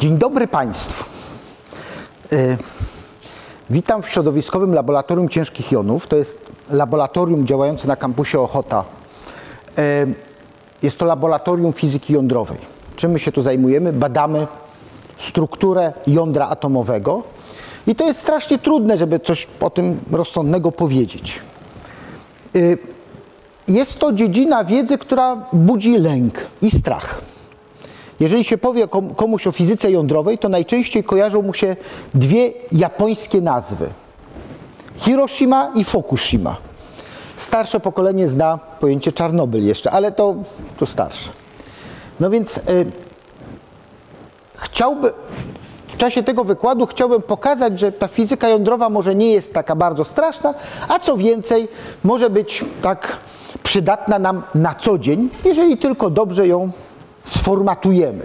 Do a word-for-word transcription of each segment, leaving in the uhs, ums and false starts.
Dzień dobry Państwu. Yy, witam w Środowiskowym Laboratorium Ciężkich Jonów. To jest laboratorium działające na kampusie Ochota. Yy, jest to laboratorium fizyki jądrowej. Czym my się tu zajmujemy? Badamy strukturę jądra atomowego. I to jest strasznie trudne, żeby coś o tym rozsądnego powiedzieć. Yy, jest to dziedzina wiedzy, która budzi lęk i strach. Jeżeli się powie komuś o fizyce jądrowej, to najczęściej kojarzą mu się dwie japońskie nazwy. Hiroshima i Fukushima. Starsze pokolenie zna pojęcie Czarnobyl jeszcze, ale to, to starsze. No więc y, chciałby, w czasie tego wykładu chciałbym pokazać, że ta fizyka jądrowa może nie jest taka bardzo straszna, a co więcej, może być tak przydatna nam na co dzień, jeżeli tylko dobrze ją sformatujemy.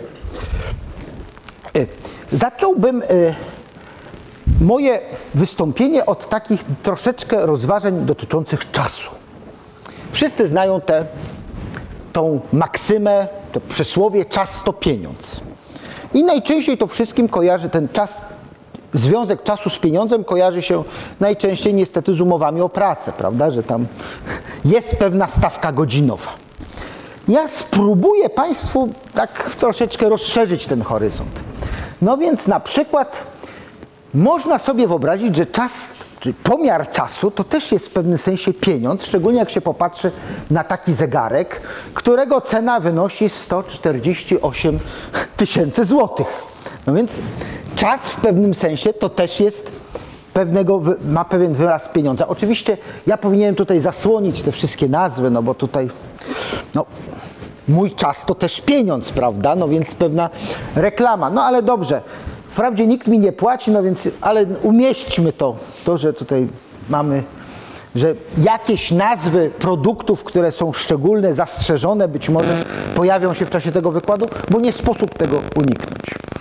Zacząłbym moje wystąpienie od takich troszeczkę rozważań dotyczących czasu. Wszyscy znają tę tą maksymę, to przysłowie czas to pieniądz. I najczęściej to wszystkim kojarzy ten czas, związek czasu z pieniądzem kojarzy się najczęściej niestety z umowami o pracę, prawda, że tam jest pewna stawka godzinowa. Ja spróbuję Państwu tak troszeczkę rozszerzyć ten horyzont. No więc na przykład można sobie wyobrazić, że czas, czy pomiar czasu to też jest w pewnym sensie pieniądz, szczególnie jak się popatrzy na taki zegarek, którego cena wynosi sto czterdzieści osiem tysięcy złotych. No więc czas w pewnym sensie to też jest pewnego, ma pewien wyraz pieniądza. Oczywiście ja powinienem tutaj zasłonić te wszystkie nazwy, no bo tutaj no, mój czas to też pieniądz, prawda? No więc pewna reklama. No ale dobrze, wprawdzie nikt mi nie płaci, no więc, ale umieśćmy to, to, że tutaj mamy, że jakieś nazwy produktów, które są szczególne, zastrzeżone, być może pojawią się w czasie tego wykładu, bo nie sposób tego uniknąć.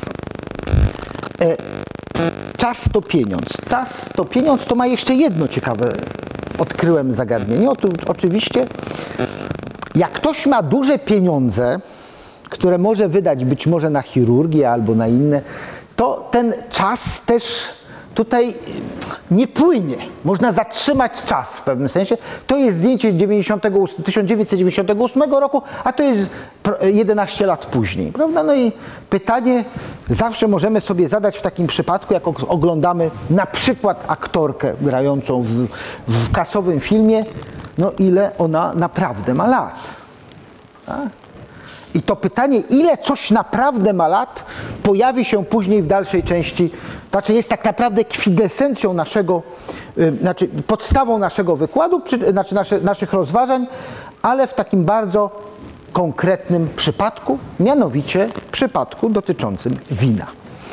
E, czas to pieniądz. Czas to pieniądz to ma jeszcze jedno ciekawe, odkryłem zagadnienie. Oto, oczywiście, jak ktoś ma duże pieniądze, które może wydać być może na chirurgię albo na inne, to ten czas też tutaj nie płynie. Można zatrzymać czas w pewnym sensie. To jest zdjęcie tysiąc dziewięćset dziewięćdziesiątego ósmego roku, a to jest jedenaście lat później, prawda? No i pytanie zawsze możemy sobie zadać w takim przypadku, jak oglądamy na przykład aktorkę grającą w, w kasowym filmie, no ile ona naprawdę ma lat. Tak? I to pytanie, ile coś naprawdę ma lat, pojawi się później w dalszej części, znaczy jest tak naprawdę kwintesencją naszego, znaczy podstawą naszego wykładu, znaczy nasze, naszych rozważań, ale w takim bardzo konkretnym przypadku, mianowicie przypadku dotyczącym wina.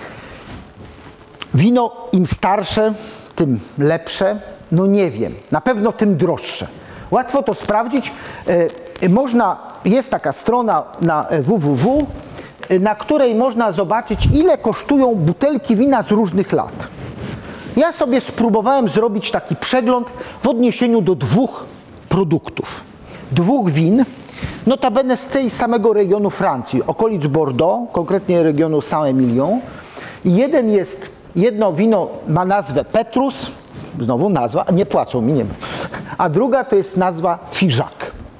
Wino im starsze, tym lepsze, no nie wiem, na pewno tym droższe. Łatwo to sprawdzić. Można, jest taka strona na w w w, na której można zobaczyć, ile kosztują butelki wina z różnych lat. Ja sobie spróbowałem zrobić taki przegląd w odniesieniu do dwóch produktów. Dwóch win, notabene z tej samego regionu Francji, okolic Bordeaux, konkretnie regionu Saint-Emilion. Jeden jest, jedno wino ma nazwę Petrus, znowu nazwa, nie płacą mi, nie ma. A druga to jest nazwa Figeac.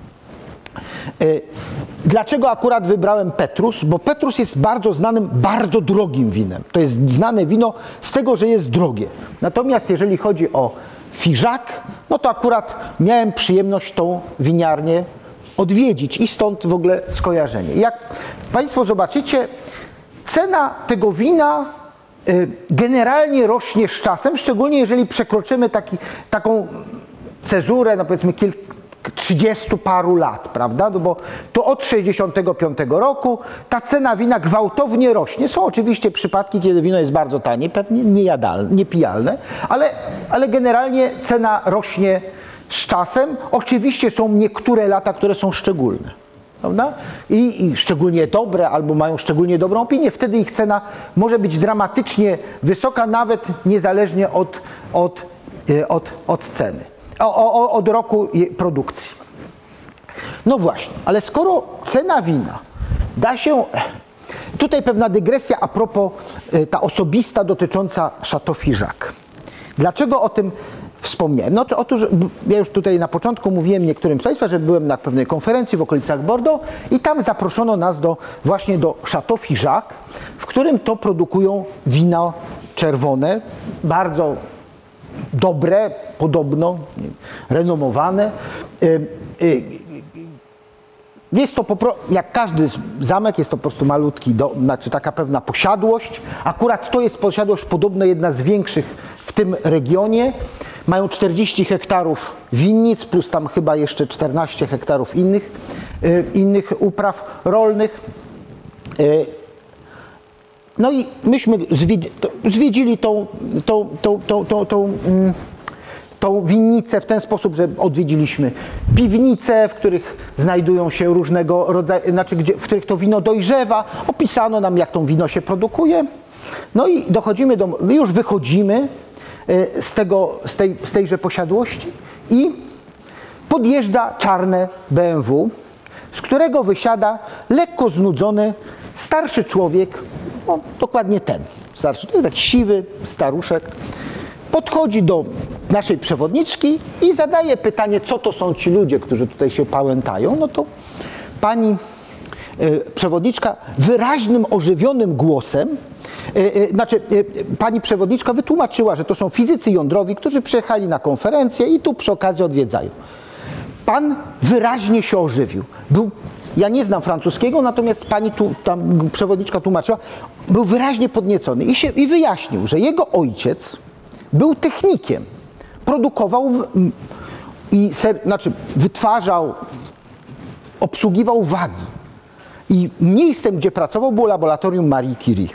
Dlaczego akurat wybrałem Petrus? Bo Petrus jest bardzo znanym, bardzo drogim winem. To jest znane wino z tego, że jest drogie. Natomiast jeżeli chodzi o Figeac, no to akurat miałem przyjemność tą winiarnię odwiedzić i stąd w ogóle skojarzenie. Jak Państwo zobaczycie, cena tego wina generalnie rośnie z czasem, szczególnie jeżeli przekroczymy taki, taką cezurę, no powiedzmy kilka, trzydziestu paru lat, prawda? No bo to od sześćdziesiątego piątego roku ta cena wina gwałtownie rośnie. Są oczywiście przypadki, kiedy wino jest bardzo tanie, pewnie niejadalne, niepijalne, ale, ale generalnie cena rośnie z czasem. Oczywiście są niektóre lata, które są szczególne, prawda? I, i szczególnie dobre, albo mają szczególnie dobrą opinię. Wtedy ich cena może być dramatycznie wysoka, nawet niezależnie od, od, od, od ceny. O, o, od roku produkcji. No właśnie, ale skoro cena wina da się tutaj pewna dygresja a propos y, ta osobista dotycząca Chateau Figeac. Dlaczego o tym wspomniałem? No, to otóż ja już tutaj na początku mówiłem niektórym z Państwa, że byłem na pewnej konferencji w okolicach Bordeaux i tam zaproszono nas do, właśnie do Chateau Figeac, w którym to produkują wino czerwone, bardzo dobre, podobno, renomowane. Jest to, jak każdy zamek, jest to po prostu malutki, do, znaczy taka pewna posiadłość. Akurat to jest posiadłość podobno jedna z większych w tym regionie. Mają czterdzieści hektarów winnic, plus tam chyba jeszcze czternaście hektarów innych, innych upraw rolnych. No i myśmy zwiedzili tą, tą, tą, tą, tą, tą, tą winnicę w ten sposób, że odwiedziliśmy piwnice, w których znajdują się różnego rodzaju, znaczy gdzie, w których to wino dojrzewa. Opisano nam, jak to wino się produkuje. No i dochodzimy do, już wychodzimy z, tego, z, tej, z tejże posiadłości i podjeżdża czarne B M W, z którego wysiada lekko znudzony starszy człowiek, no, dokładnie ten, starszy, to jest taki siwy staruszek, podchodzi do naszej przewodniczki i zadaje pytanie, co to są ci ludzie, którzy tutaj się pałętają. No to pani y, przewodniczka wyraźnym, ożywionym głosem, y, y, znaczy y, pani przewodniczka wytłumaczyła, że to są fizycy jądrowi, którzy przyjechali na konferencję i tu przy okazji odwiedzają. Pan wyraźnie się ożywił. Był, ja nie znam francuskiego, natomiast pani tu, tam przewodniczka tłumaczyła, był wyraźnie podniecony i, się, i wyjaśnił, że jego ojciec był technikiem, produkował w, i ser, znaczy wytwarzał, obsługiwał wagi. I miejscem, gdzie pracował, było laboratorium Marie Curie.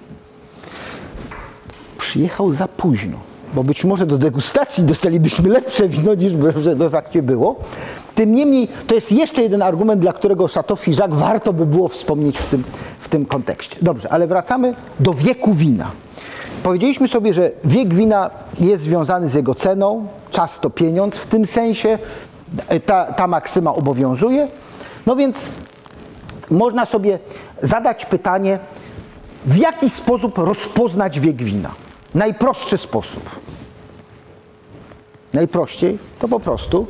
Przyjechał za późno, bo być może do degustacji dostalibyśmy lepsze wino, niż w fakcie było. Tym niemniej to jest jeszcze jeden argument, dla którego Chateau Figeac warto by było wspomnieć w tym, w tym kontekście. Dobrze, ale wracamy do wieku wina. Powiedzieliśmy sobie, że wiek wina jest związany z jego ceną, czas to pieniądz, w tym sensie ta, ta maksyma obowiązuje. No więc można sobie zadać pytanie, w jaki sposób rozpoznać wiek wina? Najprostszy sposób. Najprościej to po prostu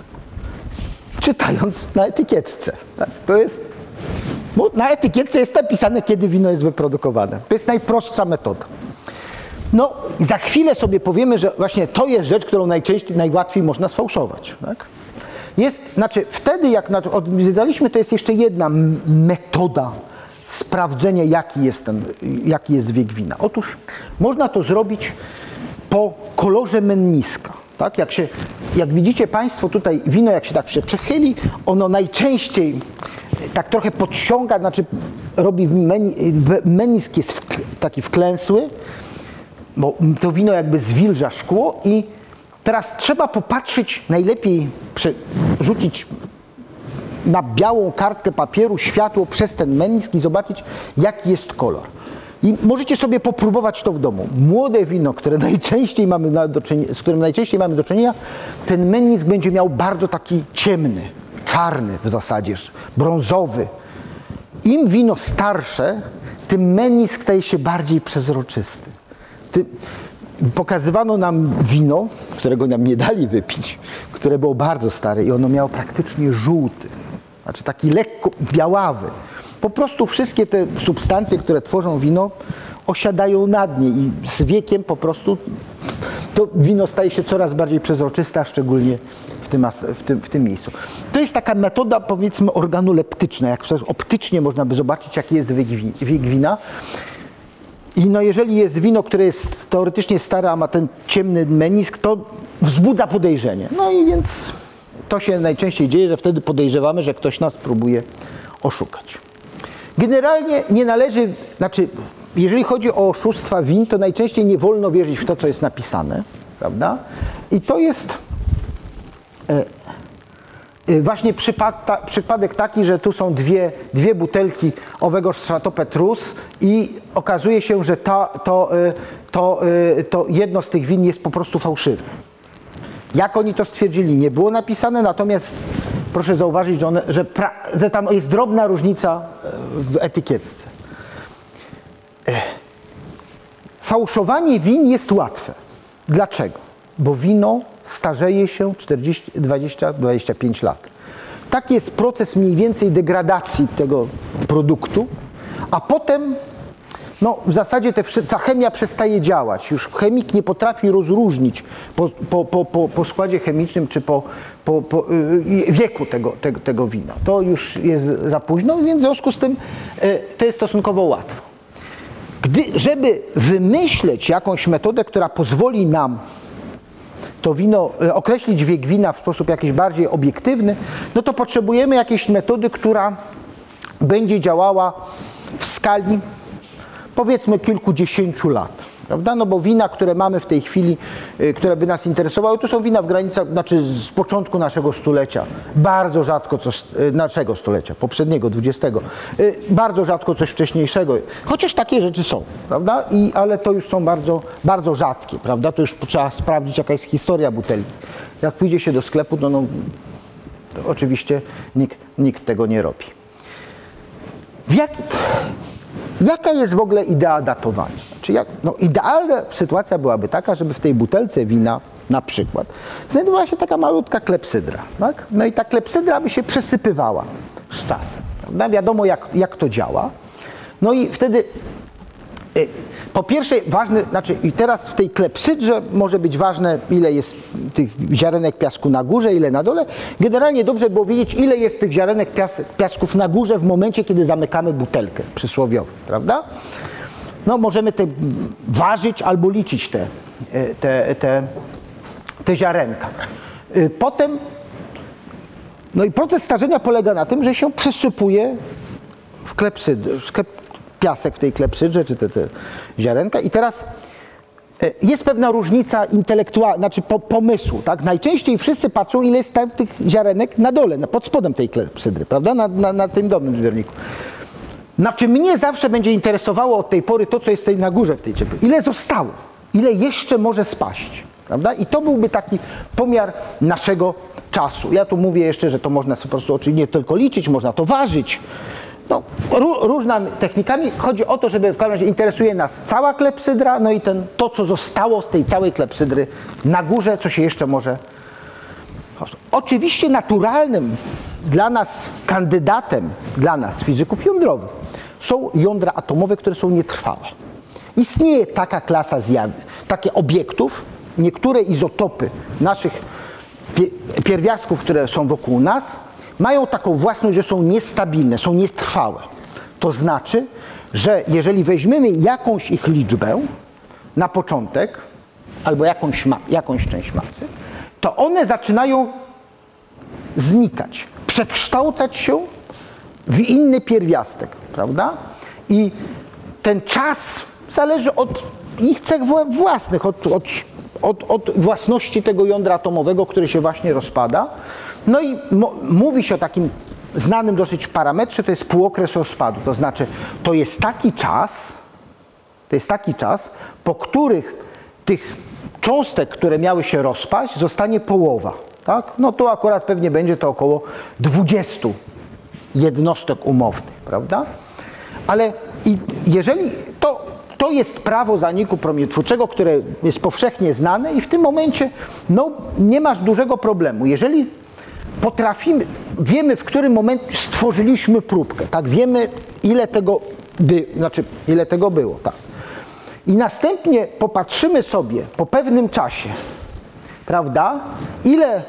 czytając na etykietce. To jest, no, na etykietce jest napisane, kiedy wino jest wyprodukowane. To jest najprostsza metoda. No, za chwilę sobie powiemy, że właśnie to jest rzecz, którą najczęściej, najłatwiej można sfałszować. Tak? Jest, znaczy wtedy, jak odwiedzaliśmy, to jest jeszcze jedna metoda sprawdzenia, jaki jest, ten, jaki jest wiek wina. Otóż można to zrobić po kolorze menniska. Tak? Jak, się, jak widzicie Państwo tutaj wino, jak się tak się przechyli, ono najczęściej tak trochę podsiąga, znaczy robi meni, mennisk jest wkl, taki wklęsły, bo to wino jakby zwilża szkło i teraz trzeba popatrzeć, najlepiej rzucić na białą kartkę papieru światło przez ten mennisk i zobaczyć, jaki jest kolor. I możecie sobie popróbować to w domu. Młode wino, które najczęściej mamy do czynienia, z którym najczęściej mamy do czynienia, ten mennisk będzie miał bardzo taki ciemny, czarny w zasadzie, brązowy. Im wino starsze, tym mennisk staje się bardziej przezroczysty. Ty, pokazywano nam wino, którego nam nie dali wypić, które było bardzo stare i ono miało praktycznie żółty, znaczy taki lekko białawy. Po prostu wszystkie te substancje, które tworzą wino, osiadają na dnie i z wiekiem po prostu to wino staje się coraz bardziej przezroczyste, a szczególnie w tym, w tym, w tym miejscu. To jest taka metoda, powiedzmy, organoleptyczna, jak optycznie można by zobaczyć, jaki jest wiek, wiek wina. I no jeżeli jest wino, które jest teoretycznie stare, a ma ten ciemny mennisk, to wzbudza podejrzenie. No i więc to się najczęściej dzieje, że wtedy podejrzewamy, że ktoś nas próbuje oszukać. Generalnie nie należy, znaczy jeżeli chodzi o oszustwa win, to najczęściej nie wolno wierzyć w to, co jest napisane, prawda? I to jest e, e, właśnie przypad, ta, przypadek taki, że tu są dwie, dwie butelki owego Chateau Petrus i okazuje się, że ta, to, e, to, e, to jedno z tych win jest po prostu fałszywe. Jak oni to stwierdzili? Nie było napisane, natomiast proszę zauważyć, że, one, że, pra, że tam jest drobna różnica w etykietce. Fałszowanie win jest łatwe. Dlaczego? Bo wino starzeje się czterdzieści, dwadzieścia, dwadzieścia pięć lat. Taki jest proces mniej więcej degradacji tego produktu, a potem no, w zasadzie te, ta chemia przestaje działać. Już chemik nie potrafi rozróżnić po, po, po, po, po składzie chemicznym czy po, po, po wieku tego, tego, tego wina. To już jest za późno, więc w związku z tym to jest stosunkowo łatwo. Gdy, żeby wymyśleć jakąś metodę, która pozwoli nam to wino, określić wiek wina w sposób jakiś bardziej obiektywny, no to potrzebujemy jakiejś metody, która będzie działała w skali powiedzmy kilkudziesięciu lat, prawda? No bo wina, które mamy w tej chwili, które by nas interesowały, to są wina w granicach, znaczy z początku naszego stulecia, bardzo rzadko coś, naszego stulecia, poprzedniego, dwudziestego, bardzo rzadko coś wcześniejszego, chociaż takie rzeczy są, prawda? I, ale to już są bardzo, bardzo rzadkie, prawda? To już trzeba sprawdzić, jaka jest historia butelki. Jak pójdzie się do sklepu, to, no, to oczywiście nikt, nikt tego nie robi. W jak... Jaka jest w ogóle idea datowania? Znaczy jak, no, idealna sytuacja byłaby taka, żeby w tej butelce wina na przykład znajdowała się taka malutka klepsydra. Tak? No i ta klepsydra by się przesypywała z czasem. Prawda? Wiadomo jak, jak to działa. No i wtedy y, po pierwsze ważne, znaczy i teraz w tej klepsydrze może być ważne, ile jest tych ziarenek piasku na górze, ile na dole. Generalnie dobrze było wiedzieć, ile jest tych ziarenek pias, piasków na górze w momencie, kiedy zamykamy butelkę przysłowiową, prawda? No możemy te ważyć albo liczyć te, te, te, te ziarenka. Potem, no i proces starzenia polega na tym, że się przesypuje w klepsydrze, piasek w tej klepsydrze, czy te, te ziarenka. I teraz jest pewna różnica intelektualna, znaczy po, pomysłu, tak? Najczęściej wszyscy patrzą, ile jest tam tych ziarenek na dole, na, pod spodem tej klepsydry, prawda? Na, na, na tym dolnym zbiorniku. Znaczy mnie zawsze będzie interesowało od tej pory to, co jest tutaj na górze w tej ciepły. Ile zostało? Ile jeszcze może spaść? Prawda? I to byłby taki pomiar naszego czasu. Ja tu mówię jeszcze, że to można sobie po prostu oczywiście nie tylko liczyć, można to ważyć. No, różnymi technikami. Chodzi o to, żeby w każdym razie interesuje nas cała klepsydra, no i ten, to, co zostało z tej całej klepsydry na górze, co się jeszcze może... Oczywiście naturalnym dla nas kandydatem, dla nas fizyków jądrowych, są jądra atomowe, które są nietrwałe. Istnieje taka klasa zjawisk, takie obiektów, niektóre izotopy naszych pierwiastków, które są wokół nas, mają taką własność, że są niestabilne, są nietrwałe. To znaczy, że jeżeli weźmiemy jakąś ich liczbę na początek, albo jakąś, ma, jakąś część masy, to one zaczynają znikać, przekształcać się w inny pierwiastek, prawda? I ten czas zależy od ich cech własnych, od, od, od, od własności tego jądra atomowego, który się właśnie rozpada. No i mówi się o takim znanym dosyć parametrze, to jest półokres rozpadu. To znaczy, to jest taki czas, to jest taki czas, po których tych cząstek, które miały się rozpaść, zostanie połowa. Tak? No to akurat pewnie będzie to około dwudziestu jednostek umownych, prawda? Ale i jeżeli to, to jest prawo zaniku promieniotwórczego, które jest powszechnie znane i w tym momencie no, nie masz dużego problemu. Jeżeli potrafimy, wiemy w którym momencie stworzyliśmy próbkę, tak? Wiemy ile tego, by, znaczy, ile tego było, tak? I następnie popatrzymy sobie po pewnym czasie, prawda, ile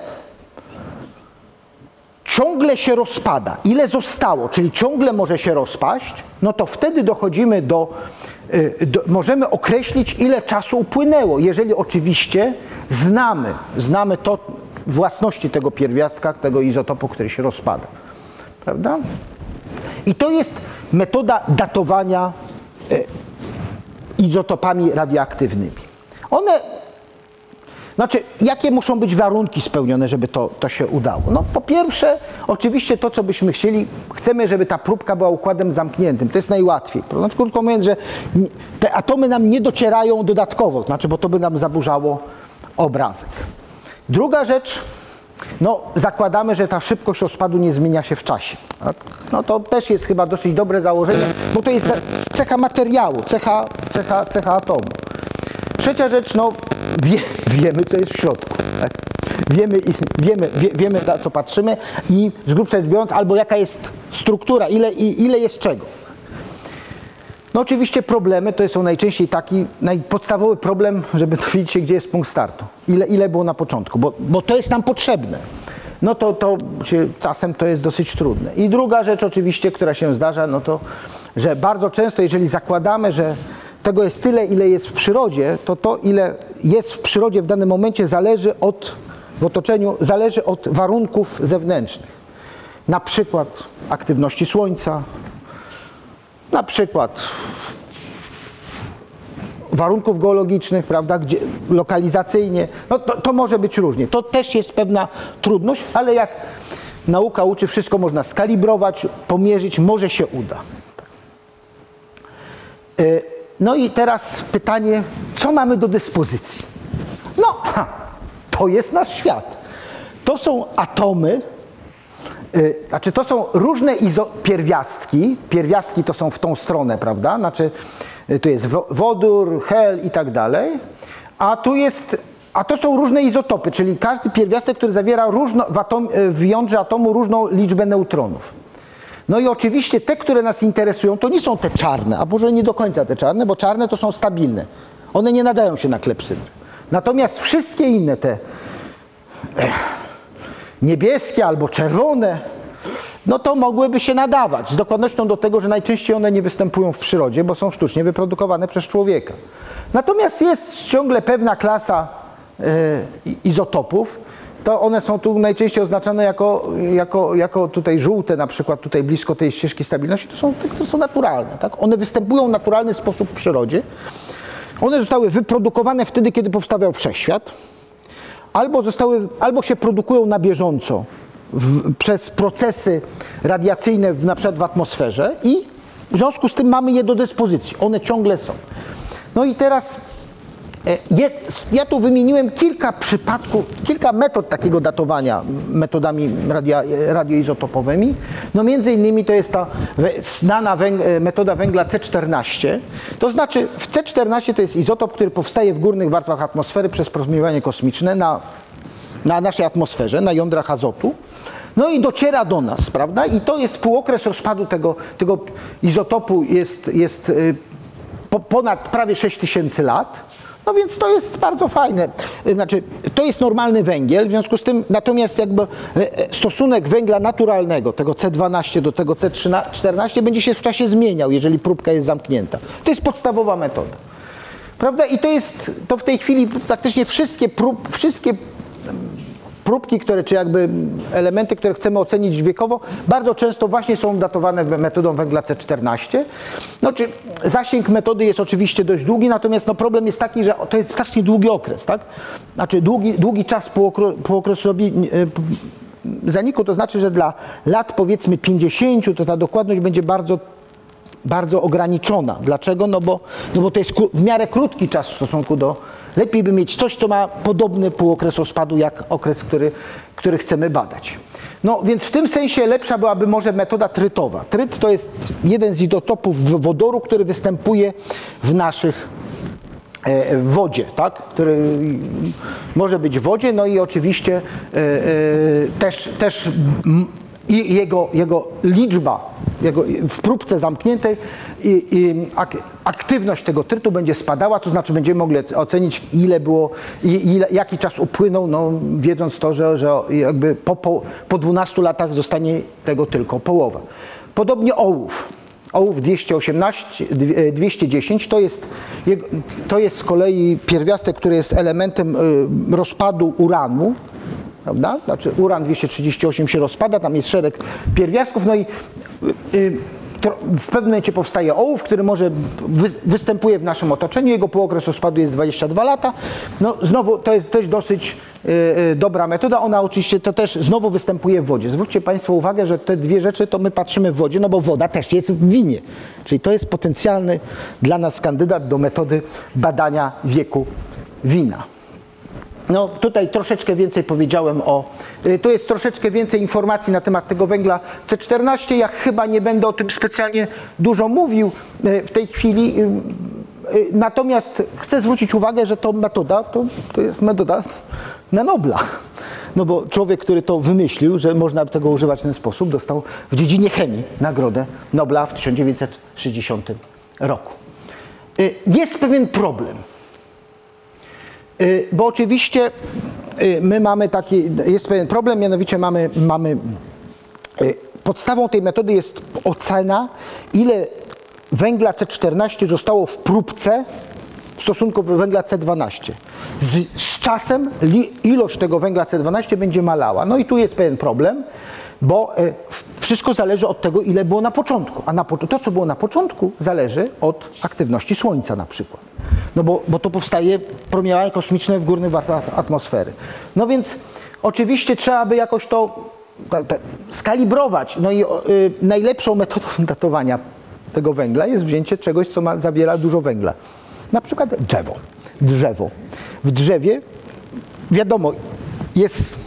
ciągle się rozpada, ile zostało, czyli ciągle może się rozpaść, no to wtedy dochodzimy do, do możemy określić, ile czasu upłynęło, jeżeli oczywiście znamy, znamy to własności tego pierwiastka, tego izotopu, który się rozpada, prawda? I to jest metoda datowania izotopami radioaktywnymi. One, znaczy, jakie muszą być warunki spełnione, żeby to, to się udało? No, po pierwsze, oczywiście to, co byśmy chcieli, chcemy, żeby ta próbka była układem zamkniętym. To jest najłatwiej. Znaczy, krótko mówiąc, że te atomy nam nie docierają dodatkowo, znaczy, bo to by nam zaburzało obrazek. Druga rzecz, no zakładamy, że ta szybkość rozpadu nie zmienia się w czasie. Tak? No to też jest chyba dosyć dobre założenie, bo to jest cecha materiału, cecha, cecha, cecha atomu. Trzecia rzecz, no wie, wiemy, co jest w środku. Tak? Wiemy, wiemy, wie, wiemy, na co patrzymy i z grubsza rzecz biorąc, albo jaka jest struktura, ile, ile jest czego. No oczywiście problemy to są najczęściej taki, najpodstawowy problem, żeby dowiedzieć się, gdzie jest punkt startu. Ile, ile było na początku, bo, bo to jest nam potrzebne. No to, to się, czasem to jest dosyć trudne. I druga rzecz oczywiście, która się zdarza, no to, że bardzo często, jeżeli zakładamy, że tego jest tyle, ile jest w przyrodzie, to to, ile jest w przyrodzie w danym momencie zależy od, w otoczeniu, zależy od warunków zewnętrznych. Na przykład aktywności Słońca, na przykład warunków geologicznych, prawda, gdzie lokalizacyjnie, no to, to może być różnie. To też jest pewna trudność, ale jak nauka uczy, wszystko można skalibrować, pomierzyć, może się uda. No i teraz pytanie, co mamy do dyspozycji? No, to jest nasz świat. To są atomy, Yy, znaczy to są różne izo pierwiastki, pierwiastki to są w tą stronę, prawda, znaczy yy, tu jest wodór, hel i tak dalej, a tu jest, a to są różne izotopy, czyli każdy pierwiastek, który zawiera różno, w, atom, yy, w jądrze atomu różną liczbę neutronów. No i oczywiście te, które nas interesują, to nie są te czarne, a może nie do końca te czarne, bo czarne to są stabilne, one nie nadają się na klepsydry. Natomiast wszystkie inne te ech, niebieskie albo czerwone, no to mogłyby się nadawać z dokładnością do tego, że najczęściej one nie występują w przyrodzie, bo są sztucznie wyprodukowane przez człowieka. Natomiast jest ciągle pewna klasa y, izotopów, to one są tu najczęściej oznaczane jako, jako, jako tutaj żółte, na przykład tutaj blisko tej ścieżki stabilności, to są te, które są naturalne. Tak? One występują w naturalny sposób w przyrodzie. One zostały wyprodukowane wtedy, kiedy powstawał wszechświat. Albo, zostały, albo się produkują na bieżąco w, przez procesy radiacyjne w, na przykład w atmosferze i w związku z tym mamy je do dyspozycji. One ciągle są. No i teraz je, ja tu wymieniłem kilka przypadków, kilka metod takiego datowania metodami radio, radioizotopowymi. No między innymi to jest ta znana węg metoda węgla C czternaście. To znaczy w C czternaście to jest izotop, który powstaje w górnych warstwach atmosfery przez promieniowanie kosmiczne na, na naszej atmosferze, na jądrach azotu. No i dociera do nas, prawda? I to jest półokres rozpadu tego, tego izotopu jest, jest po, ponad prawie sześć tysięcy lat. No więc to jest bardzo fajne. Znaczy, to jest normalny węgiel, w związku z tym, natomiast jakby stosunek węgla naturalnego, tego C dwanaście do tego C czternaście będzie się w czasie zmieniał, jeżeli próbka jest zamknięta. To jest podstawowa metoda. Prawda? I to jest, to w tej chwili praktycznie wszystkie, prób, wszystkie próbki, które, czy jakby elementy, które chcemy ocenić wiekowo, bardzo często właśnie są datowane metodą węgla C czternaście. No, czy zasięg metody jest oczywiście dość długi, natomiast no, problem jest taki, że to jest strasznie długi okres, tak? Znaczy długi, długi czas półokresowi zaniku, to znaczy, że dla lat powiedzmy pięćdziesięciu to ta dokładność będzie bardzo bardzo ograniczona. Dlaczego? No bo, no bo to jest w miarę krótki czas w stosunku do... Lepiej by mieć coś, co ma podobny półokres rozpadu, jak okres, który, który chcemy badać. No więc w tym sensie lepsza byłaby może metoda trytowa. Tryt to jest jeden z izotopów wodoru, który występuje w naszych w wodzie, tak? Który może być w wodzie, no i oczywiście e, e, też, też i jego, jego liczba jego, w próbce zamkniętej i, i ak, aktywność tego trytu będzie spadała, to znaczy będziemy mogli ocenić, ile było, i, ile, jaki czas upłynął, no, wiedząc to, że, że jakby po, po, po dwunastu latach zostanie tego tylko połowa. Podobnie ołów. Ołów dwieście osiemnaście, dwieście dziesięć to jest, to jest z kolei pierwiastek, który jest elementem rozpadu uranu. Prawda? Znaczy uran dwieście trzydzieści osiem się rozpada, tam jest szereg pierwiastków, no i y, to w pewnym momencie powstaje ołów, który może wy, występuje w naszym otoczeniu, jego półokres rozpadu jest dwadzieścia dwa lata. No znowu to jest też dosyć y, y, dobra metoda, ona oczywiście to też znowu występuje w wodzie. Zwróćcie Państwo uwagę, że te dwie rzeczy to my patrzymy w wodzie, no bo woda też jest w winie, czyli to jest potencjalny dla nas kandydat do metody badania wieku wina. No tutaj troszeczkę więcej powiedziałem o, tu jest troszeczkę więcej informacji na temat tego węgla C czternaście. Ja chyba nie będę o tym specjalnie dużo mówił w tej chwili. Natomiast chcę zwrócić uwagę, że to metoda to, to jest metoda na Nobla. No bo człowiek, który to wymyślił, że można tego używać w ten sposób, dostał w dziedzinie chemii Nagrodę Nobla w tysiąc dziewięćset sześćdziesiątym roku. Jest pewien problem. Bo oczywiście my mamy taki, jest pewien problem, mianowicie mamy, mamy podstawą tej metody jest ocena, ile węgla C czternaście zostało w próbce w stosunku do węgla C dwanaście. Z, z czasem li, ilość tego węgla C dwanaście będzie malała. No i tu jest pewien problem, bo wszystko zależy od tego, ile było na początku. A na, to, co było na początku, zależy od aktywności Słońca na przykład. No bo, bo to powstaje promieniowanie kosmiczne w górnych warstwach atmosfery. No więc oczywiście trzeba by jakoś to ta, ta, skalibrować. No i y, najlepszą metodą datowania tego węgla jest wzięcie czegoś, co ma, zawiera dużo węgla. Na przykład drzewo. Drzewo. W drzewie, wiadomo, jest,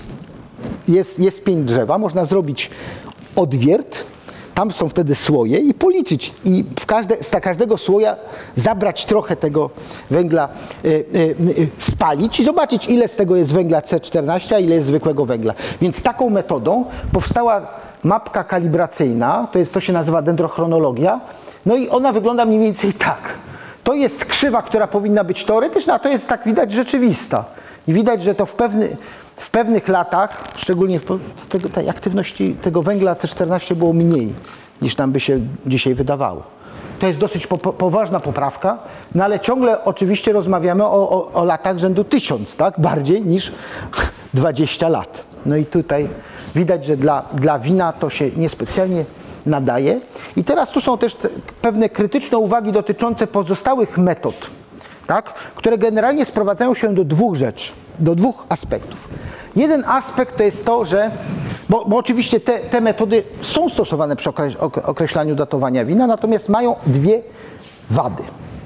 jest, jest pień drzewa, można zrobić odwiert, tam są wtedy słoje i policzyć. I w każde, z każdego słoja zabrać trochę tego węgla, y, y, y, spalić i zobaczyć, ile z tego jest węgla C czternaście, a ile jest zwykłego węgla. Więc taką metodą powstała mapka kalibracyjna, to jest, to się nazywa dendrochronologia, no i ona wygląda mniej więcej tak. To jest krzywa, która powinna być teoretyczna, a to jest, tak widać, rzeczywista. I widać, że to w, pewny, w pewnych latach, szczególnie tego, tej aktywności tego węgla C czternaście było mniej, niż nam by się dzisiaj wydawało. To jest dosyć po, po, poważna poprawka, no ale ciągle oczywiście rozmawiamy o, o, o latach rzędu tysiąc, tak? Bardziej niż dwadzieścia lat. No i tutaj widać, że dla, dla wina to się niespecjalnie nadaje. I teraz tu są też te pewne krytyczne uwagi dotyczące pozostałych metod, tak? Które generalnie sprowadzają się do dwóch rzeczy, do dwóch aspektów. Jeden aspekt to jest to, że, bo, bo oczywiście te, te metody są stosowane przy określaniu datowania wina, natomiast mają dwie wady.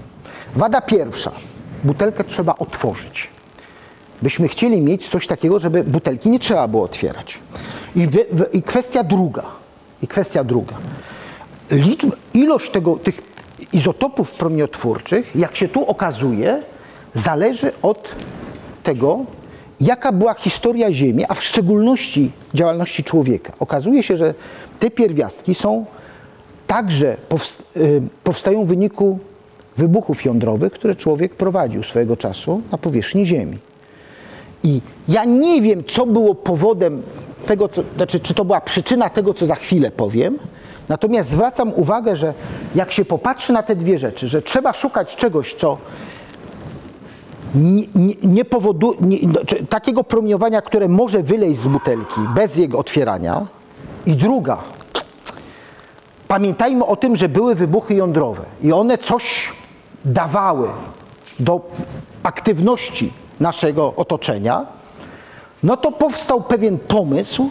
Wada pierwsza, butelkę trzeba otworzyć. Byśmy chcieli mieć coś takiego, żeby butelki nie trzeba było otwierać. I, wy, i kwestia druga, i kwestia druga. Liczba, ilość tego, tych izotopów promieniotwórczych, jak się tu okazuje, zależy od tego, jaka była historia Ziemi, a w szczególności działalności człowieka. Okazuje się, że te pierwiastki są także powstają w wyniku wybuchów jądrowych, które człowiek prowadził swojego czasu na powierzchni Ziemi. I ja nie wiem, co było powodem tego, co, znaczy, czy to była przyczyna tego, co za chwilę powiem, natomiast zwracam uwagę, że jak się popatrzy na te dwie rzeczy, że trzeba szukać czegoś, co nie, nie, nie powoduje, nie, takiego promieniowania, które może wyleźć z butelki bez jego otwierania, i druga, pamiętajmy o tym, że były wybuchy jądrowe i one coś dawały do aktywności naszego otoczenia, no to powstał pewien pomysł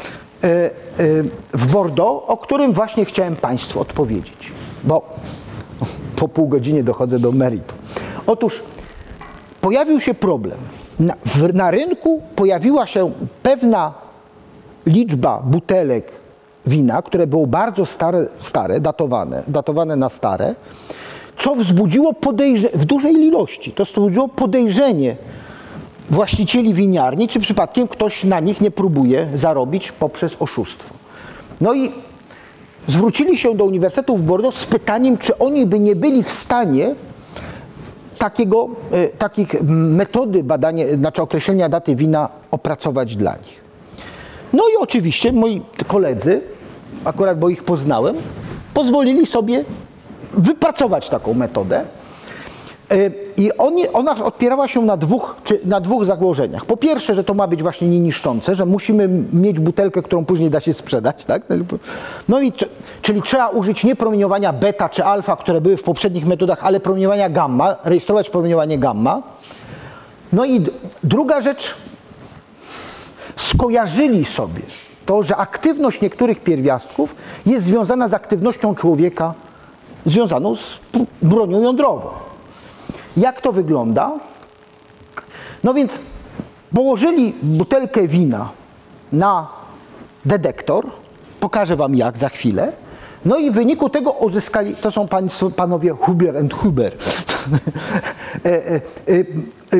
w Bordeaux, o którym właśnie chciałem Państwu odpowiedzieć, bo po pół godzinie dochodzę do meritum. Otóż pojawił się problem. Na, w, na rynku pojawiła się pewna liczba butelek wina, które były bardzo stare, stare datowane, datowane na stare, co wzbudziło podejrzenie, w dużej ilości, to wzbudziło podejrzenie właścicieli winiarni, czy przypadkiem ktoś na nich nie próbuje zarobić poprzez oszustwo. No i zwrócili się do Uniwersytetu w Bordeaux z pytaniem, czy oni by nie byli w stanie takiego, e, takich metody badania, znaczy określenia daty wina opracować dla nich. No i oczywiście moi koledzy, akurat bo ich poznałem, pozwolili sobie wypracować taką metodę. I oni, ona opierała się na dwóch, czy na dwóch założeniach. Po pierwsze, że to ma być właśnie nieniszczące, że musimy mieć butelkę, którą później da się sprzedać. Tak? No i, czyli trzeba użyć nie promieniowania beta czy alfa, które były w poprzednich metodach, ale promieniowania gamma, rejestrować promieniowanie gamma. No i druga rzecz, skojarzyli sobie to, że aktywność niektórych pierwiastków jest związana z aktywnością człowieka związaną z bronią jądrową. Jak to wygląda? No więc położyli butelkę wina na detektor, pokażę wam jak za chwilę, no i w wyniku tego uzyskali, to są państwo, panowie Huber and Huber, e, e, e, e,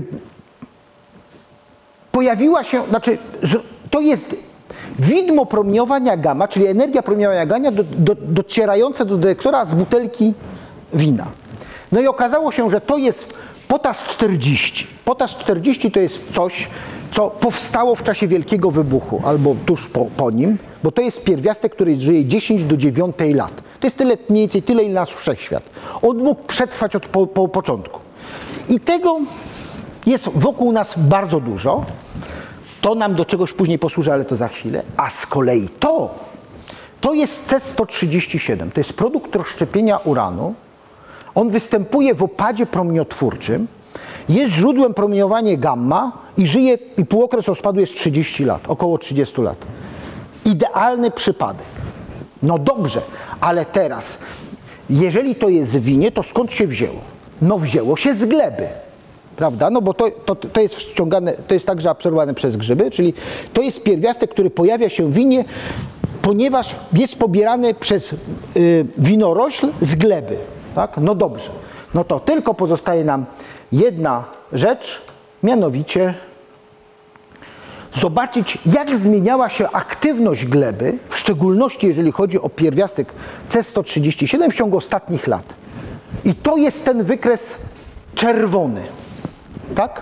pojawiła się, znaczy to jest widmo promieniowania gamma, czyli energia promieniowania gamma do, do, docierająca do detektora z butelki wina. No i okazało się, że to jest potas czterdzieści. Potas czterdzieści to jest coś, co powstało w czasie Wielkiego Wybuchu, albo tuż po, po nim, bo to jest pierwiastek, który żyje dziesięć do dziewiątej lat. To jest tyle, mniej więcej tyle, ile nasz wszechświat. On mógł przetrwać od po, po początku. I tego jest wokół nas bardzo dużo. To nam do czegoś później posłuży, ale to za chwilę. A z kolei to, to jest C sto trzydzieści siedem. To jest produkt rozszczepienia uranu. On występuje w opadzie promieniotwórczym, jest źródłem promieniowania gamma i żyje, i półokres rozpadu jest trzydzieści lat, około trzydzieści lat. Idealny przypadek. No dobrze, ale teraz, jeżeli to jest w winie, to skąd się wzięło? No wzięło się z gleby. Prawda? No bo to, to, to jest wciągane, to jest także absorbowane przez grzyby, czyli to jest pierwiastek, który pojawia się w winie, ponieważ jest pobierany przez y, winorośl z gleby. Tak? No dobrze. No to tylko pozostaje nam jedna rzecz, mianowicie zobaczyć, jak zmieniała się aktywność gleby, w szczególności jeżeli chodzi o pierwiastek C sto trzydzieści siedem w ciągu ostatnich lat. I to jest ten wykres czerwony. Tak?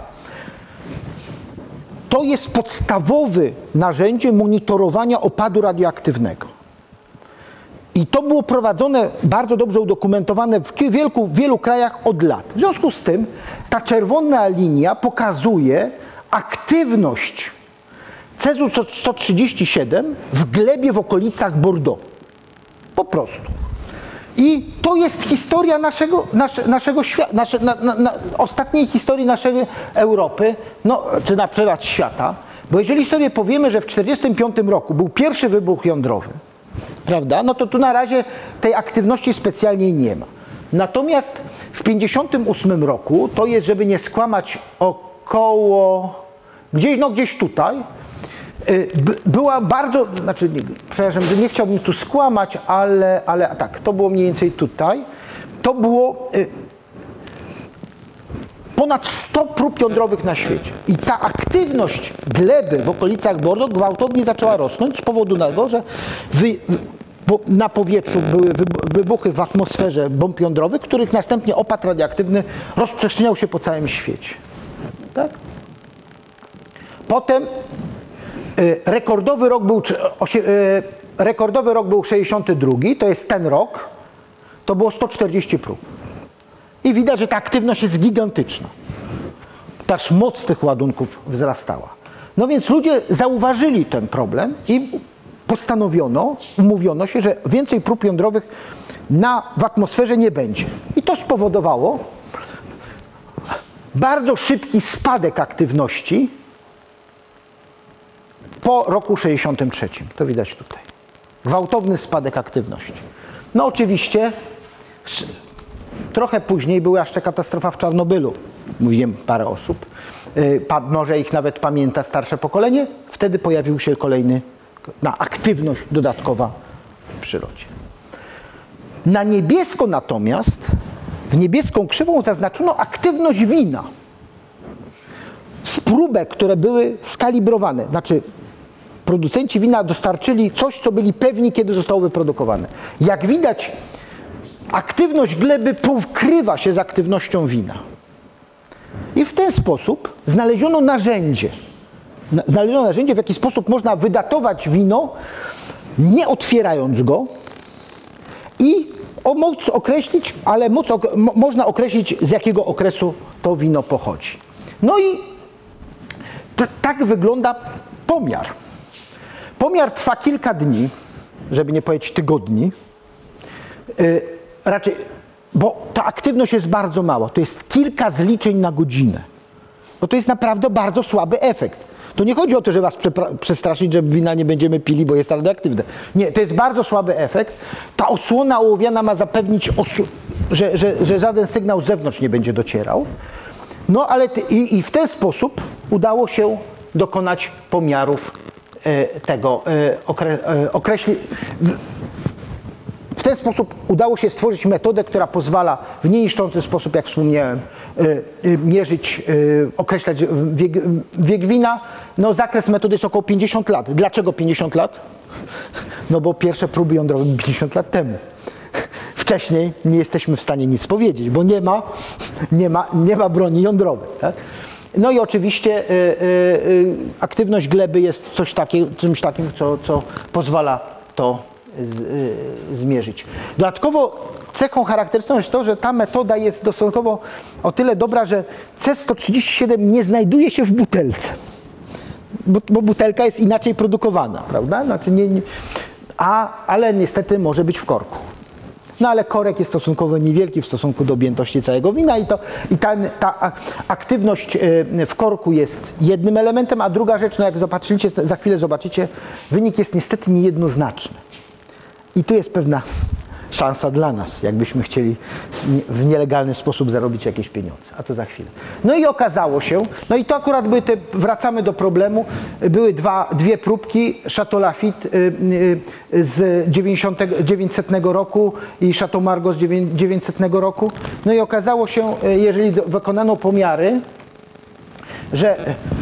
To jest podstawowe narzędzie monitorowania opadu radioaktywnego. I to było prowadzone, bardzo dobrze udokumentowane w wielu, w wielu krajach od lat. W związku z tym ta czerwona linia pokazuje aktywność C sto trzydzieści siedem w glebie w okolicach Bordeaux. Po prostu. I to jest historia naszego, nasze, naszego świata, nasze, na, na, na, ostatniej historii naszej Europy, no, czy na przykład świata. Bo jeżeli sobie powiemy, że w tysiąc dziewięćset czterdziestym piątym roku był pierwszy wybuch jądrowy, prawda, no to tu na razie tej aktywności specjalnie nie ma. Natomiast w tysiąc dziewięćset pięćdziesiątym ósmym roku, to jest, żeby nie skłamać, około, gdzieś, no gdzieś tutaj, była bardzo, znaczy, nie, przepraszam, że nie chciałbym tu skłamać, ale, ale tak, to było mniej więcej tutaj. To było y, ponad sto prób jądrowych na świecie. I ta aktywność gleby w okolicach Bordeaux gwałtownie zaczęła rosnąć z powodu tego, że wy, bo na powietrzu były wybuchy w atmosferze bomb jądrowych, których następnie opad radioaktywny rozprzestrzeniał się po całym świecie. Tak? Potem Rekordowy rok był, rekordowy rok był sześćdziesiąty drugi, to jest ten rok, to było sto czterdzieści prób. I widać, że ta aktywność jest gigantyczna. Też moc tych ładunków wzrastała. No więc ludzie zauważyli ten problem i postanowiono, umówiono się, że więcej prób jądrowych na, w atmosferze nie będzie. I to spowodowało bardzo szybki spadek aktywności po roku sześćdziesiątym trzecim. To widać tutaj. Gwałtowny spadek aktywności. No oczywiście trochę później była jeszcze katastrofa w Czarnobylu. Mówiłem parę osób. Pa, może ich nawet pamięta starsze pokolenie. Wtedy pojawił się kolejny, na aktywność dodatkowa w przyrodzie. Na niebiesko natomiast, w niebieską krzywą zaznaczono aktywność wina. Z próbek, które były skalibrowane. Znaczy, producenci wina dostarczyli coś, co byli pewni, kiedy zostało wyprodukowane. Jak widać, aktywność gleby pokrywa się z aktywnością wina. I w ten sposób znaleziono narzędzie. Znaleziono narzędzie, w jaki sposób można wydatować wino, nie otwierając go i o móc określić, ale móc ok mo można określić, z jakiego okresu to wino pochodzi. No i tak wygląda pomiar. Pomiar trwa kilka dni, żeby nie powiedzieć tygodni. Yy, raczej, bo ta aktywność jest bardzo mała. To jest kilka zliczeń na godzinę. Bo to jest naprawdę bardzo słaby efekt. To nie chodzi o to, żeby was przestraszyć, że wina nie będziemy pili, bo jest radioaktywne. Nie, to jest bardzo słaby efekt. Ta osłona ołowiana ma zapewnić, że, że, że żaden sygnał z zewnątrz nie będzie docierał. No ale ty, i, i w ten sposób udało się dokonać pomiarów tego, określić. W ten sposób udało się stworzyć metodę, która pozwala w nieniszczący sposób, jak wspomniałem, mierzyć, określać wiek, wiek wina. No, zakres metody jest około pięćdziesiąt lat. Dlaczego pięćdziesiąt lat? No bo pierwsze próby jądrowe pięćdziesiąt lat temu. Wcześniej nie jesteśmy w stanie nic powiedzieć, bo nie ma, nie ma, nie ma broni jądrowej. Tak? No i oczywiście y, y, y, aktywność gleby jest coś takie, czymś takim, co, co pozwala to z, y, zmierzyć. Dodatkowo cechą charakterystyczną jest to, że ta metoda jest stosunkowo o tyle dobra, że C sto trzydzieści siedem nie znajduje się w butelce, bo, bo butelka jest inaczej produkowana, prawda? Znaczy nie, nie, a, ale niestety może być w korku. No ale korek jest stosunkowo niewielki w stosunku do objętości całego wina i, to, i ta, ta aktywność w korku jest jednym elementem, a druga rzecz, no jak zobaczycie, za chwilę zobaczycie, wynik jest niestety niejednoznaczny. I tu jest pewna szansa dla nas, jakbyśmy chcieli w nielegalny sposób zarobić jakieś pieniądze, a to za chwilę. No i okazało się, no i to akurat były te, wracamy do problemu, były dwa, dwie próbki, Chateau Lafite z dziewięćsetnego roku i Chateau Margaux z dziewięćsetnego roku. No i okazało się, jeżeli wykonano pomiary, że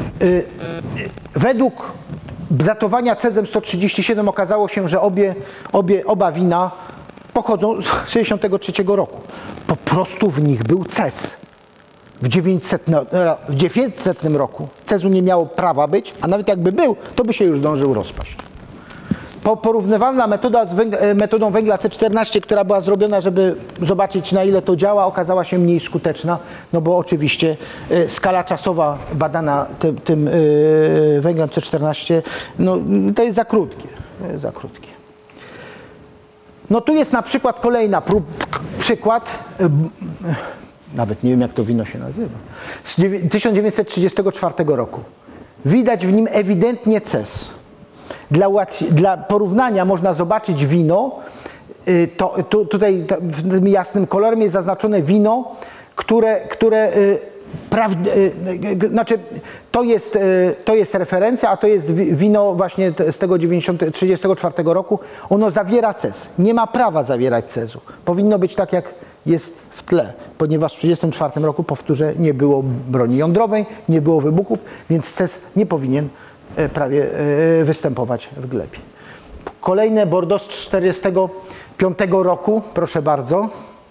według datowania Cezem sto trzydzieści siedem okazało się, że obie, obie, oba wina pochodzą z tysiąc dziewięćset sześćdziesiątego trzeciego roku. Po prostu w nich był Cez. W dziewięćsetnym roku Cezu nie miało prawa być, a nawet jakby był, to by się już zdążył rozpaść. Po, porównywalna metoda z węgla, metodą węgla C czternaście, która była zrobiona, żeby zobaczyć, na ile to działa, okazała się mniej skuteczna, no bo oczywiście y, skala czasowa badana tym, tym y, węglem C czternaście, no to jest za krótkie, jest za krótkie. No tu jest na przykład kolejna prób, przykład, nawet nie wiem jak to wino się nazywa, z tysiąc dziewięćset trzydziestego czwartego roku. Widać w nim ewidentnie Cez. Dla, dla porównania można zobaczyć wino, to, to, tutaj tym jasnym kolorem jest zaznaczone wino, które, które praw, znaczy to jest, to jest referencja, a to jest wino właśnie z tego trzydziestego czwartego roku. Ono zawiera Cez. Nie ma prawa zawierać Cezu. Powinno być tak, jak jest w tle, ponieważ w trzydziestym czwartym roku, powtórzę, nie było broni jądrowej, nie było wybuchów, więc Cez nie powinien prawie występować w glebie. Kolejne Bordeaux z czterdziestego piątego roku, proszę bardzo.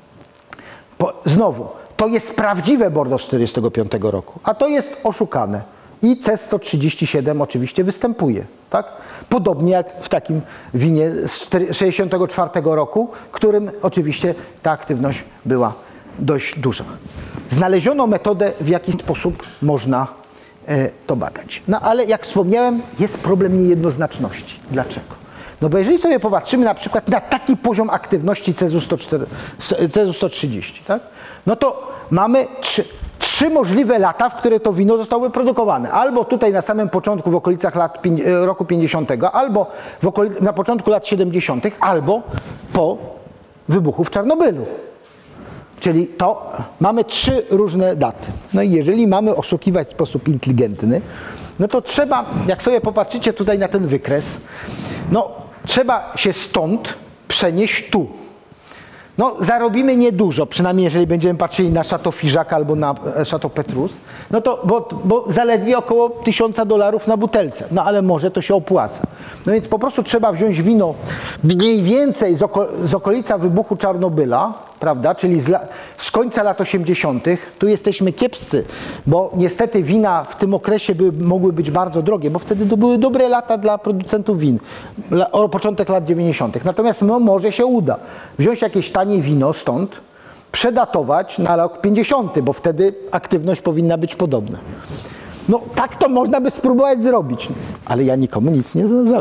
Po, znowu, to jest prawdziwe Bordeaux z czterdziestego piątego roku, a to jest oszukane. I C sto trzydzieści siedem oczywiście występuje, tak? Podobnie jak w takim winie z sześćdziesiątego czwartego roku, w którym oczywiście ta aktywność była dość duża. Znaleziono metodę, w jaki sposób można e, to badać. No ale jak wspomniałem, jest problem niejednoznaczności. Dlaczego? No bo jeżeli sobie popatrzymy na przykład na taki poziom aktywności Cezu sto trzydzieści, tak? No to mamy trzy, trzy możliwe lata, w które to wino zostało wyprodukowane. Albo tutaj na samym początku, w okolicach lat, roku pięćdziesiątego, albo w okolic, na początku lat siedemdziesiątych, albo po wybuchu w Czarnobylu. Czyli to mamy trzy różne daty. No i jeżeli mamy oszukiwać w sposób inteligentny, no to trzeba, jak sobie popatrzycie tutaj na ten wykres, no trzeba się stąd przenieść tu. No zarobimy niedużo, przynajmniej jeżeli będziemy patrzyli na Chateau Figeac albo na Chateau Petrus, no to, bo, bo zaledwie około tysiąca dolarów na butelce, no ale może to się opłaca. No więc po prostu trzeba wziąć wino mniej więcej z, oko, z okolica wybuchu Czarnobyla, prawda, czyli z, la, z końca lat osiemdziesiątych. Tu jesteśmy kiepscy, bo niestety wina w tym okresie by, mogły być bardzo drogie, bo wtedy to były dobre lata dla producentów win, o początek lat dziewięćdziesiątych. Natomiast no, może się uda wziąć jakieś tanie wino stąd, przedatować na rok pięćdziesiąty, bo wtedy aktywność powinna być podobna. No tak to można by spróbować zrobić, ale ja nikomu nic nie zalecam.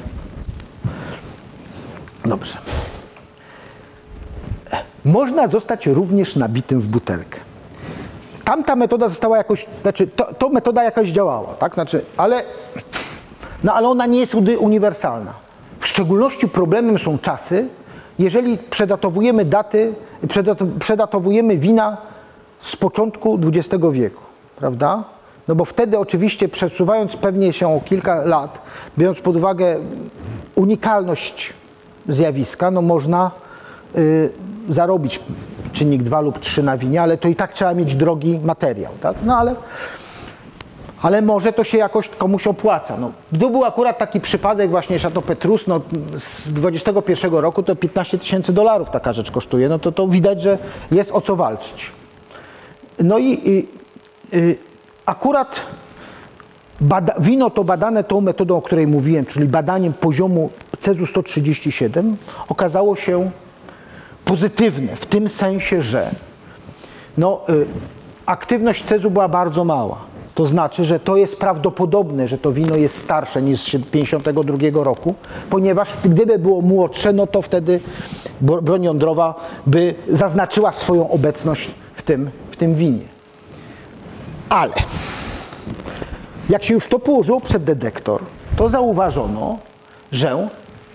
Dobrze. Można zostać również nabitym w butelkę. Tamta metoda została jakoś, znaczy to, to metoda jakoś działała, tak? Znaczy, ale, no ale ona nie jest uniwersalna. W szczególności problemem są czasy, jeżeli przedatowujemy daty, przedat, przedatowujemy wina z początku dwudziestego wieku, prawda? No bo wtedy oczywiście przesuwając pewnie się o kilka lat, biorąc pod uwagę unikalność zjawiska, no można y, zarobić czynnik dwa lub trzy na winie, ale to i tak trzeba mieć drogi materiał, tak? No ale, ale może to się jakoś komuś opłaca. No, to był akurat taki przypadek właśnie Chateau Petrus, no z dwudziestego pierwszego roku to piętnaście tysięcy dolarów taka rzecz kosztuje, no to, to widać, że jest o co walczyć. No i, i y, akurat bada, wino to badane tą metodą, o której mówiłem, czyli badaniem poziomu Cezu sto trzydzieści siedem, okazało się pozytywne w tym sensie, że no, y, aktywność Cezu była bardzo mała. To znaczy, że to jest prawdopodobne, że to wino jest starsze niż z pięćdziesiątego drugiego roku, ponieważ gdyby było młodsze, no to wtedy broń jądrowa by zaznaczyła swoją obecność w tym, w tym winie. Ale jak się już to położyło przed detektor, to zauważono, że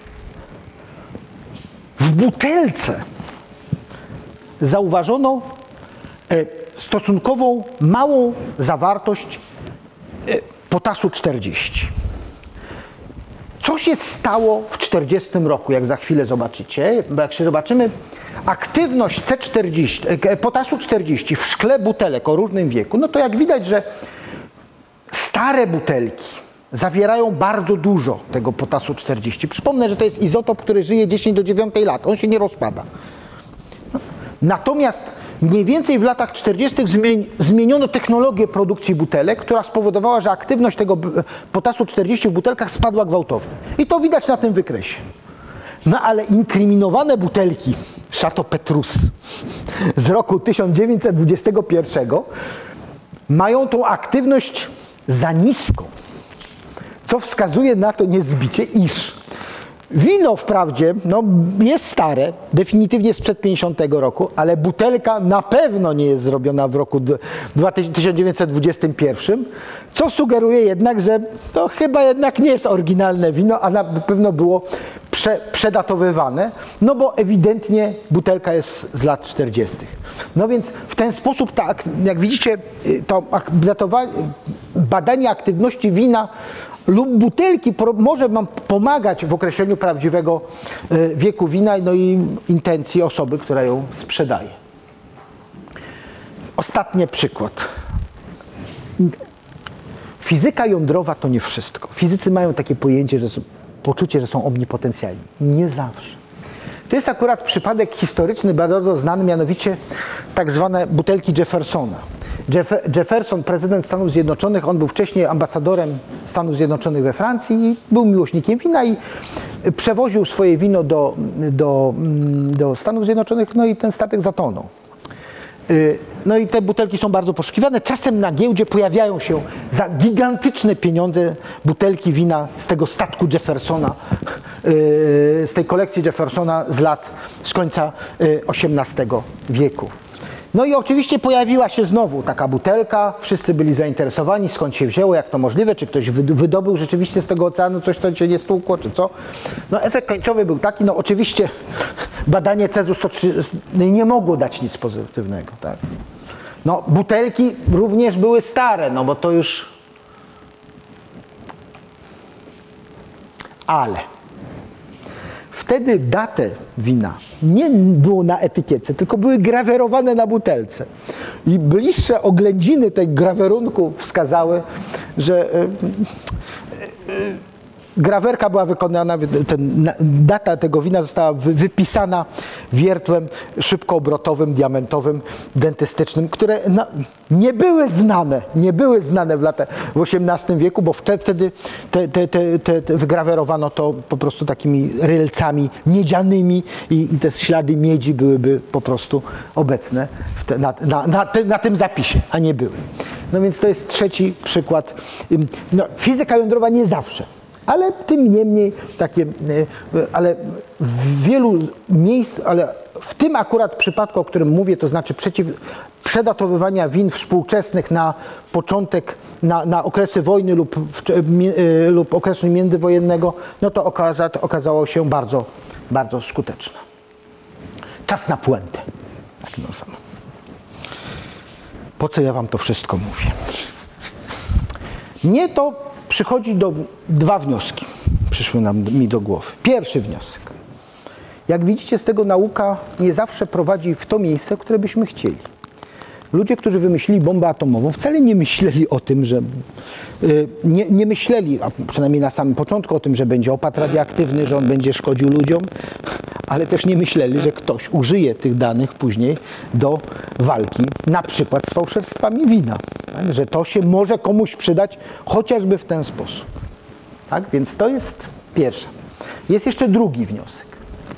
w butelce zauważono stosunkową małą zawartość potasu czterdzieści. Co się stało w czterdziestym roku, jak za chwilę zobaczycie? Bo jak się zobaczymy, aktywność C czterdzieści, potasu czterdzieści w szkle butelek o różnym wieku, no to jak widać, że stare butelki zawierają bardzo dużo tego potasu czterdzieści. Przypomnę, że to jest izotop, który żyje dziesięć do dziewiątej lat. On się nie rozpada. Natomiast mniej więcej w latach czterdziestych zmieniono technologię produkcji butelek, która spowodowała, że aktywność tego potasu czterdzieści w butelkach spadła gwałtownie. I to widać na tym wykresie. No ale inkryminowane butelki Chateau Petrus z roku tysiąc dziewięćset dwudziestego pierwszego mają tą aktywność za niską, co wskazuje na to niezbicie, iż wino wprawdzie no, jest stare, definitywnie sprzed pięćdziesiątego roku, ale butelka na pewno nie jest zrobiona w roku tysiąc dziewięćset dwudziestym pierwszym, co sugeruje jednak, że to chyba jednak nie jest oryginalne wino, a na pewno było prze, przedatowywane, no bo ewidentnie butelka jest z lat czterdziestych. No więc w ten sposób, tak, jak widzicie, to badanie aktywności wina lub butelki może nam pomagać w określeniu prawdziwego wieku wina, no i intencji osoby, która ją sprzedaje. Ostatni przykład. Fizyka jądrowa to nie wszystko. Fizycy mają takie pojęcie, że są, poczucie, że są omnipotencjalni. Nie zawsze. To jest akurat przypadek historyczny, bardzo znany, mianowicie tak zwane butelki Jeffersona. Jeff Jefferson, prezydent Stanów Zjednoczonych, on był wcześniej ambasadorem Stanów Zjednoczonych we Francji i był miłośnikiem wina i przewoził swoje wino do, do, do Stanów Zjednoczonych, no i ten statek zatonął. No i te butelki są bardzo poszukiwane. Czasem na giełdzie pojawiają się za gigantyczne pieniądze butelki wina z tego statku Jeffersona, z tej kolekcji Jeffersona z lat, z końca osiemnastego wieku. No i oczywiście pojawiła się znowu taka butelka, wszyscy byli zainteresowani, skąd się wzięło, jak to możliwe, czy ktoś wydobył rzeczywiście z tego oceanu coś, co się nie stłukło, czy co. No efekt końcowy był taki, no oczywiście badanie Cezu sto trzydzieści nie mogło dać nic pozytywnego, tak. No butelki również były stare, no bo to już... Ale wtedy datę wina nie było na etykiecie, tylko były grawerowane na butelce. I bliższe oględziny tej grawerunku wskazały, że y, y, y, grawerka była wykonana, ten, data tego wina została wy, wypisana wiertłem szybkoobrotowym, diamentowym, dentystycznym, które no, nie były znane, nie były znane w latach w osiemnastym wieku, bo wtedy te, te, te, te, te wygrawerowano to po prostu takimi rylcami miedzianymi i, i te ślady miedzi byłyby po prostu obecne w te, na, na, na, tym, na tym zapisie, a nie były. No więc to jest trzeci przykład. No, fizyka jądrowa nie zawsze. Ale tym niemniej takie, ale w wielu miejsc, ale w tym akurat przypadku, o którym mówię, to znaczy przeciw, przedatowywania win współczesnych na początek, na, na okresy wojny lub, lub okresu międzywojennego, no to okaza, okazało się bardzo, bardzo skuteczne. Czas na puentę. Tak, no, po co ja wam to wszystko mówię? Mnie to przychodzi do dwa wnioski, przyszły nam, mi do głowy. Pierwszy wniosek. Jak widzicie, z tego nauka nie zawsze prowadzi w to miejsce, które byśmy chcieli. Ludzie, którzy wymyślili bombę atomową, wcale nie myśleli o tym, że yy, nie, nie myśleli, a przynajmniej na samym początku, o tym, że będzie opad radioaktywny, że on będzie szkodził ludziom, ale też nie myśleli, że ktoś użyje tych danych później do walki, na przykład z fałszerstwami wina. Tak? Że to się może komuś przydać chociażby w ten sposób. Tak? Więc to jest pierwsze. Jest jeszcze drugi wniosek.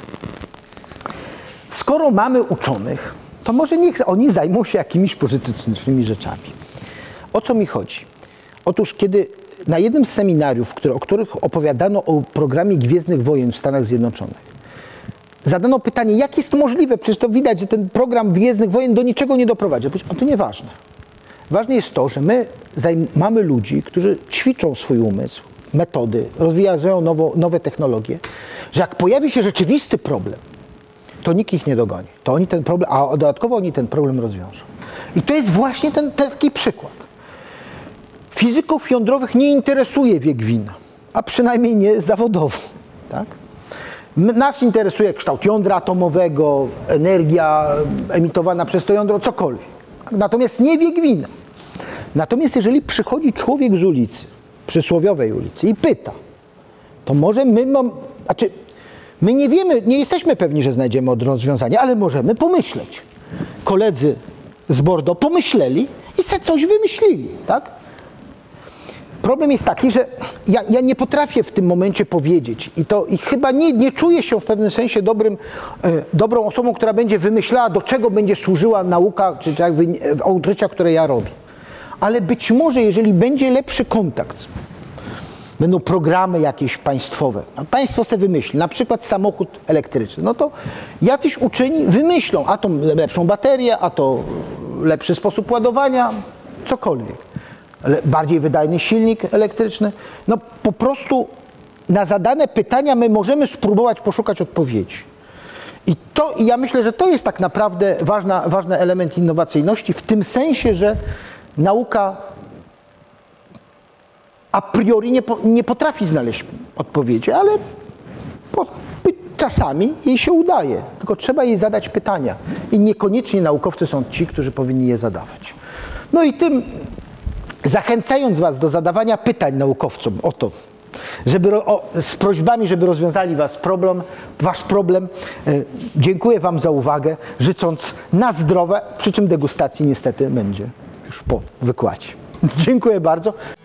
Skoro mamy uczonych, to może niech oni zajmą się jakimiś pożytecznymi rzeczami. O co mi chodzi? Otóż kiedy na jednym z seminariów, które, o których opowiadano o programie Gwiezdnych Wojen w Stanach Zjednoczonych, zadano pytanie, jak jest to możliwe? Przecież to widać, że ten program Gwiezdnych Wojen do niczego nie doprowadzi. A to nieważne. Ważne jest to, że my mamy ludzi, którzy ćwiczą swój umysł, metody, rozwijają nowo, nowe technologie, że jak pojawi się rzeczywisty problem, to nikt ich nie dogoni. To oni ten problem, a dodatkowo oni ten problem rozwiążą. I to jest właśnie ten, ten taki przykład. Fizyków jądrowych nie interesuje wiek wina, a przynajmniej nie zawodowo. Tak? Nas interesuje kształt jądra atomowego, energia emitowana przez to jądro, cokolwiek. Natomiast nie wiek wina. Natomiast jeżeli przychodzi człowiek z ulicy, przysłowiowej ulicy i pyta, to może my mam, znaczy my nie wiemy, nie jesteśmy pewni, że znajdziemy rozwiązanie, ale możemy pomyśleć. Koledzy z Bordeaux pomyśleli i se coś wymyślili, tak? Problem jest taki, że ja, ja nie potrafię w tym momencie powiedzieć i to i chyba nie, nie czuję się w pewnym sensie dobrym, e, dobrą osobą, która będzie wymyślała, do czego będzie służyła nauka, czy, czy jakby odkrycia, które ja robię. Ale być może, jeżeli będzie lepszy kontakt, będą programy jakieś państwowe, a państwo sobie wymyśli, na przykład samochód elektryczny, no to jacyś uczeni wymyślą, a to lepszą baterię, a to lepszy sposób ładowania, cokolwiek. Bardziej wydajny silnik elektryczny. No po prostu na zadane pytania my możemy spróbować poszukać odpowiedzi. I to, i ja myślę, że to jest tak naprawdę ważna, ważny element innowacyjności w tym sensie, że nauka a priori nie, po, nie potrafi znaleźć odpowiedzi, ale po, czasami jej się udaje. Tylko trzeba jej zadać pytania. I niekoniecznie naukowcy są ci, którzy powinni je zadawać. No i tym, zachęcając was do zadawania pytań naukowcom o to, żeby, o, z prośbami, żeby rozwiązali was problem, wasz problem, e, dziękuję wam za uwagę, życząc na zdrowe, przy czym degustacji niestety będzie już po wykładzie. Dziękuję bardzo.